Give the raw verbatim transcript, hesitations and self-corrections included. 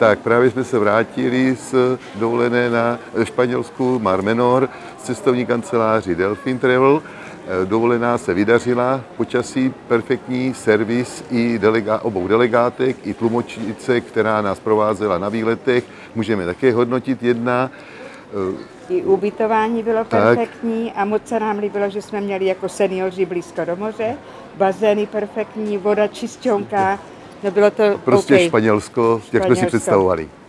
Tak právě jsme se vrátili z dovolené na Španělsku Mar Menor z cestovní kanceláři Delfin Travel. Dovolená se vydařila, počasí perfektní, servis i delega, obou delegátek, i tlumočnice, která nás provázela na výletech, můžeme také hodnotit jedna. I ubytování bylo perfektní a moc se nám líbilo, že jsme měli jako seniori blízko do moře, bazény perfektní, voda čisťonká, no bylo to Prostě okay. Španělsko, jak jsme si představovali.